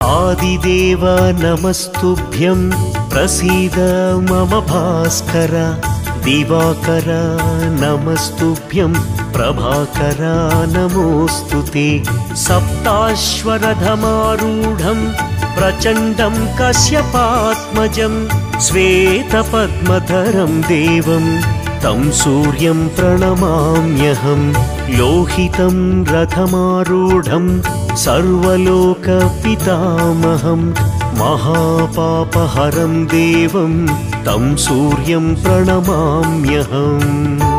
आदिदेव नमस्तुभ्यं प्रसीद मम भास्कर दिवाकर नमस्तुभ्यं प्रभाकर नमोऽस्तुते सप्ताश्वरथमारूढं प्रचण्डं कश्यपात्मजं श्वेतपद्मधरं देवं तं सूर्यं प्रणमाम्यहं लोहितं रथमारूढं सर्वलोकपितामहं महापापहरं देवं तं सूर्यं प्रणमाम्यहम्।